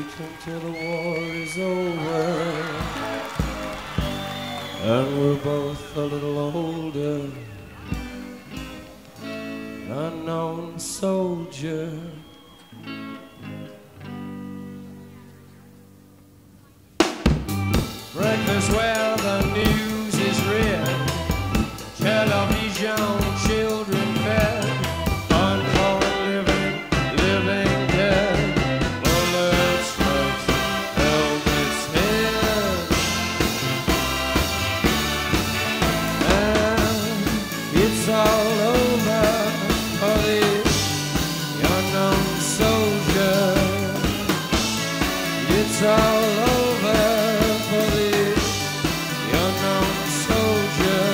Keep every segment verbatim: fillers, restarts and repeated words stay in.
until the war is over and we're both a little older. Unknown soldier, breakfast where the news is read, television, children fed, unborn living, living dead, bullet strikes Elvis' head, and it's all over for the unknown soldier. It's all over for the unknown soldier.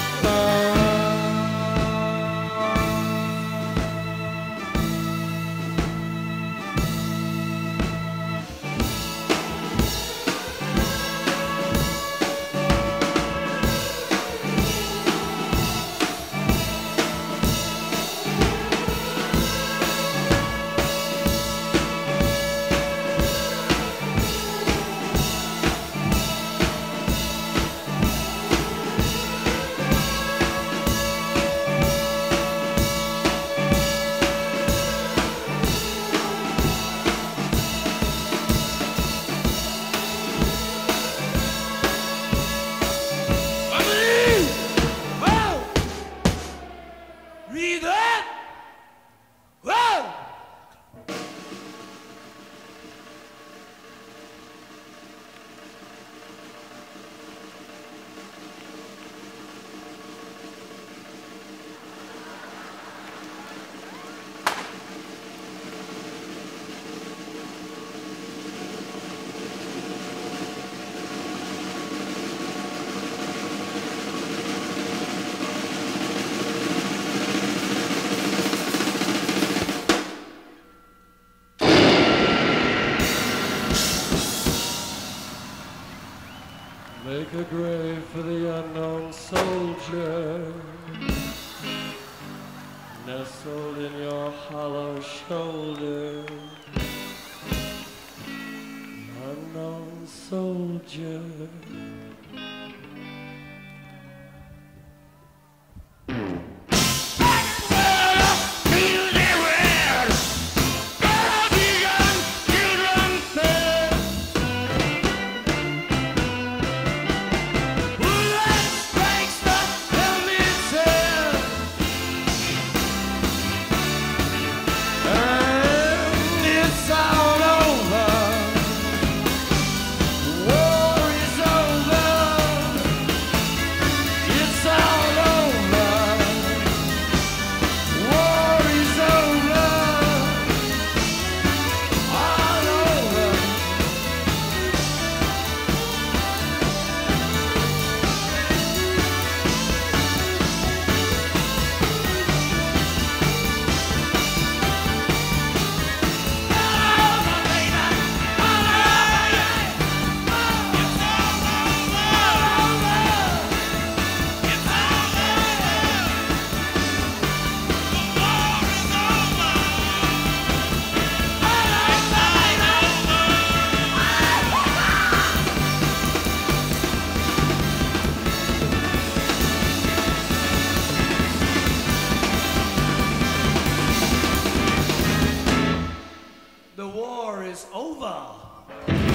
Make a grave for the unknown soldier, nestled in your hollow shoulder. Unknown soldier. The war is over.